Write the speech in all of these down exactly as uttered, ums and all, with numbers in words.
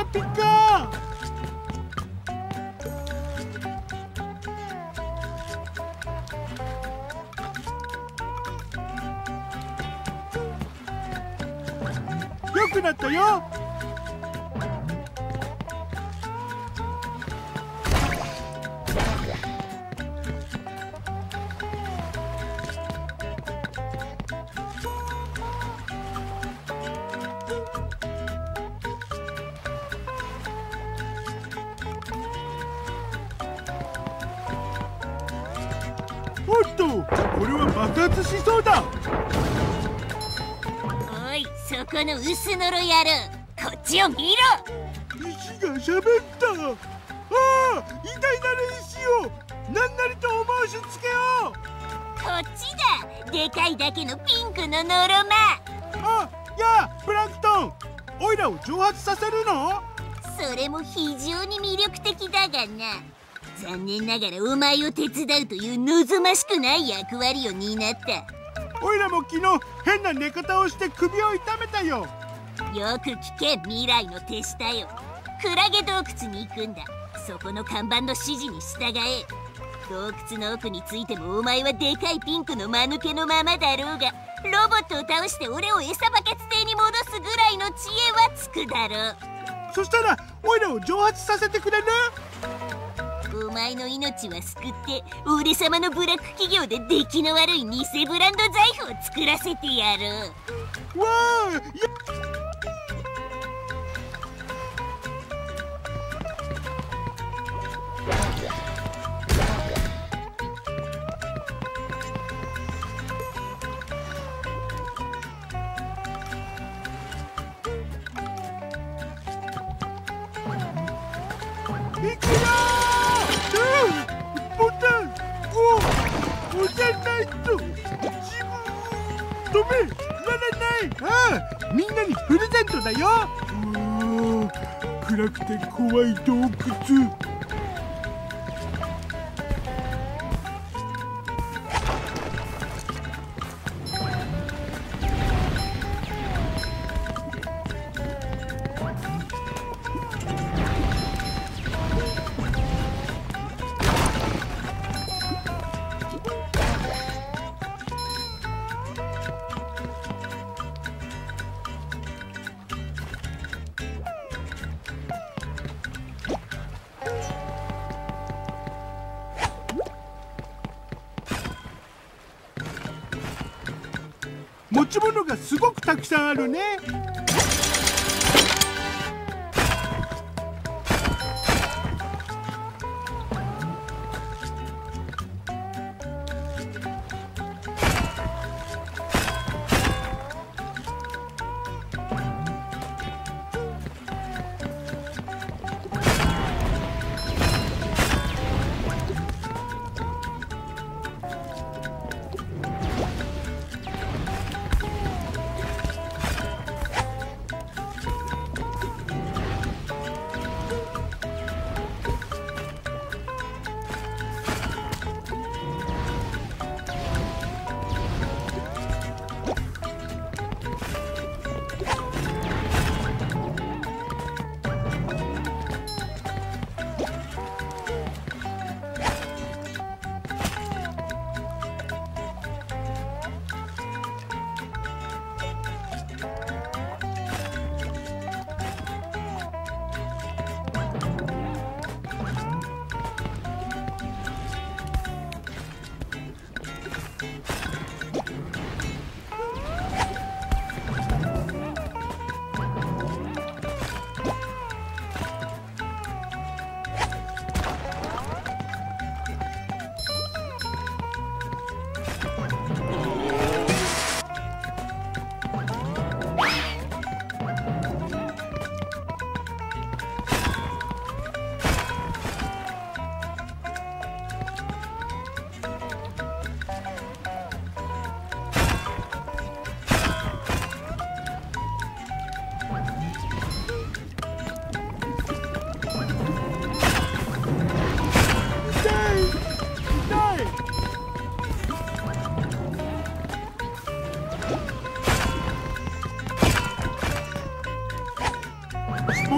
ピカ。良くなったよ。おっと、これは爆発しそうだ。 おい、そこの薄のろ野郎、こっちを見ろ。 石がしゃべった。ああ、偉大なる石を何なりとお申し付けよう。 こっちだ、でかいだけのピンクののろま。 あ、やあ、プランクトン、オイラを蒸発させるの？ それも非常に魅力的だがな。残念ながらお前を手伝うという望ましくない役割を担った。 オイラも昨日変な寝方をして首を痛めたよ。 よく聞け、未来の手下よ。クラゲ洞窟に行くんだ。そこの看板の指示に従え。洞窟の奥についてもお前はでかいピンクの間抜けのままだろうが、ロボットを倒して俺を餌バケツ艇に戻すぐらいの知恵はつくだろう。 そしたらオイラを蒸発させてくれる？ お前の命は救って俺様のブラック企業で出来の悪い偽ブランド財布を作らせてやる。 わあ、やいくよー。ボタンを押さないと自分止められない。ああ、みんなにプレゼントだよ。うー、暗くて怖い洞窟。持ち物がすごくたくさんあるね。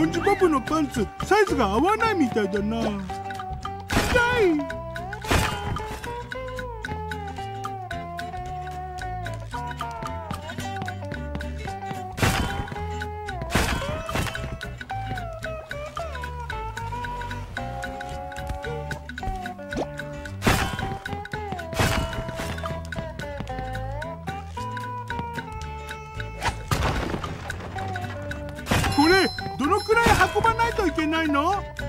ポンジボブのパンツサイズが合わないみたいだな。痛い。これどのくらい運ばないといけないの？